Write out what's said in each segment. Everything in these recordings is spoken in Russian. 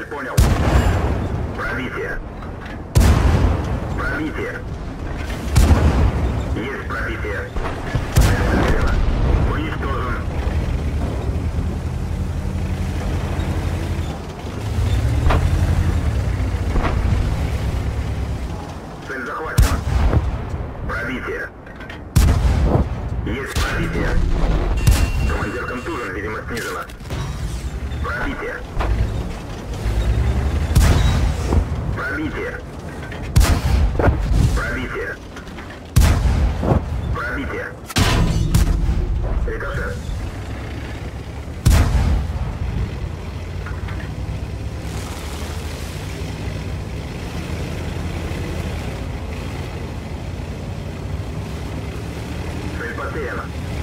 Цель понял. Пробитие. Пробитие. Есть пробитие. Цель потеряна. Уничтожен. Цель захвачена. Пробитие. Есть пробитие. Командир контужен, видимо, снижена. Пробитие. Пробитие. Пробитие. Пробитие. Рикошет. Цель потеряна.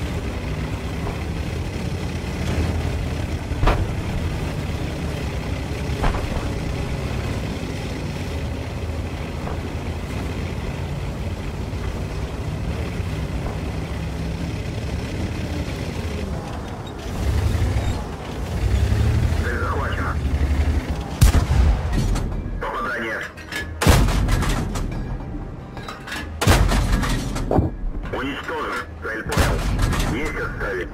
Цель захвачена. Попадание. Уничтожен. Цель понял. Есть отставить.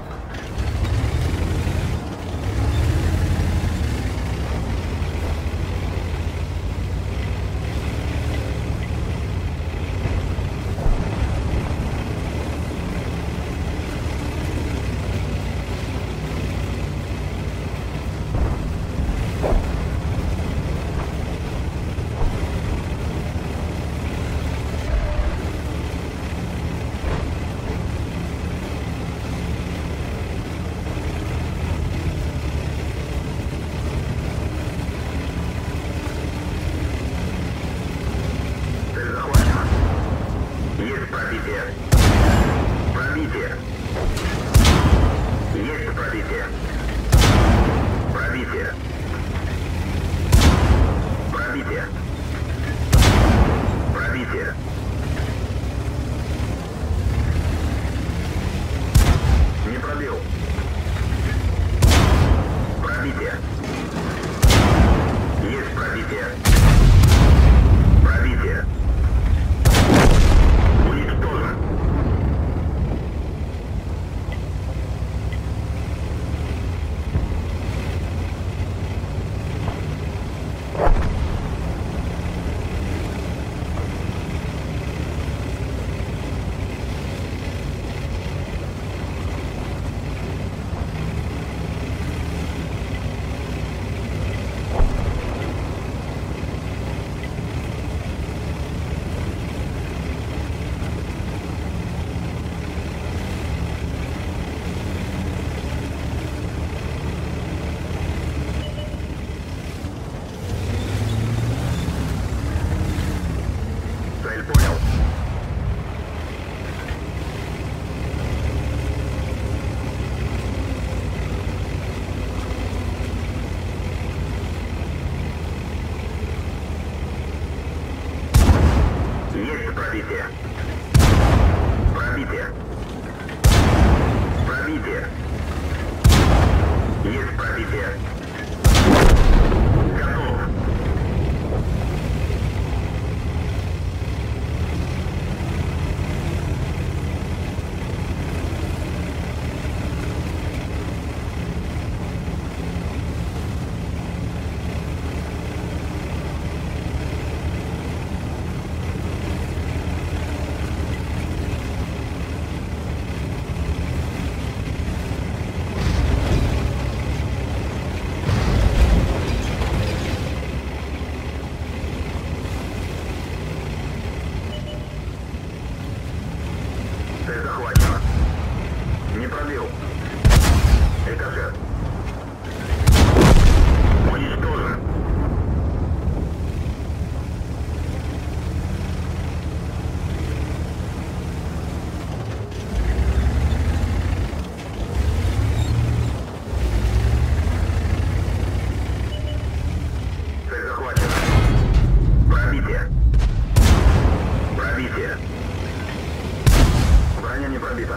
Цель захвачена. Есть пробитие. Пробитие. Есть пробитие. Пробитие. Пробитие. Пробитие. Не пробил. Пробитие. Есть пробитие. Пробитие. Уничтожен. Цель понял. Есть пробитие. Пробитие. Пробитие. Есть пробитие. Готов. Цель захвачена. Не пробил. Рикошет. Уничтожен. Цель захвачена. Пробитие. Пробитие. Броня не пробита.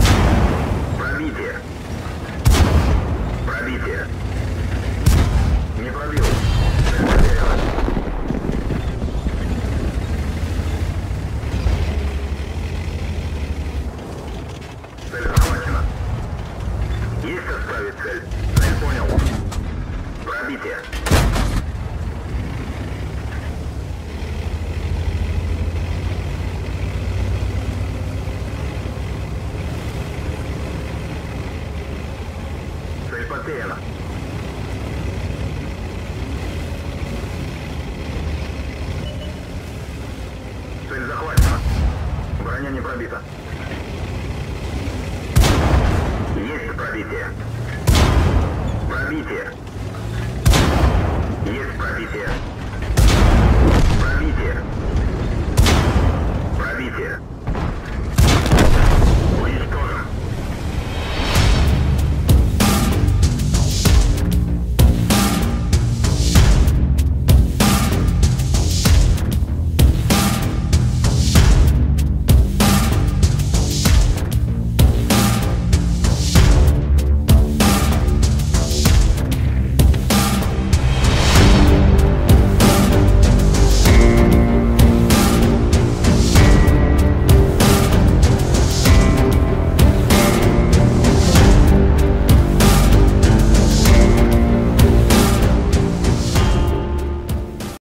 Пробитие. Пробитие. Не пробил. Цель потеряна. Цель захвачена. Есть отставить цель. Цель понял. Пробитие. Цель потеряна. Цель захвачена. Броня не пробита. Есть пробитие. Пробитие. Есть пробитие. Пробитие. Пробитие.